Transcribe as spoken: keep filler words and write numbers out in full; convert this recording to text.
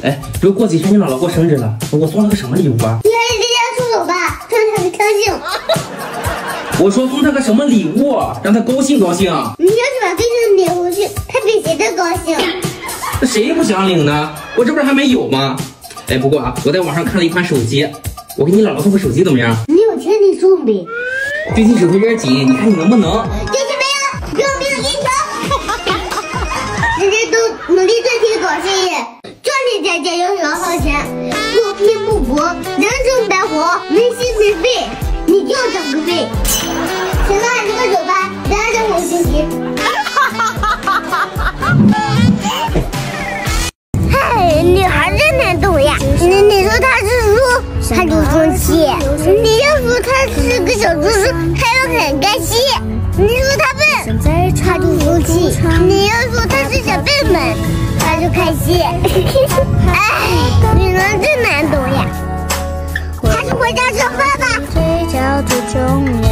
哎，这过几天你姥姥过生日了，我送她个什么礼物啊？ 你还是离家出走吧，让她高兴。 我说送她个什么礼物，让她高兴高兴。 你要是把飞车领回去，她比谁都高兴。 那谁不想领呢？我这不是还没有吗？哎，不过啊，我在网上看了一款手机，我给你姥姥送个手机怎么样？ 你有钱你送呗。 最近手头有点紧，你看你能不能？ 就是没有，不用没有银条。人家都努力赚钱搞事业，赚钱家家有老好钱，不拼不搏，能挣白活，没心没肺，你就整个肺。行了，你快走吧，等下让我休息。嗨，女孩真难懂呀。你你说她是猪，她就生气；你要说她是个小猪猪，她又很开心。你说她笨，她就生气；你要说她是小笨笨，她就开心。哎，女人真难懂呀。还是回家吃饭吧。这叫最重要。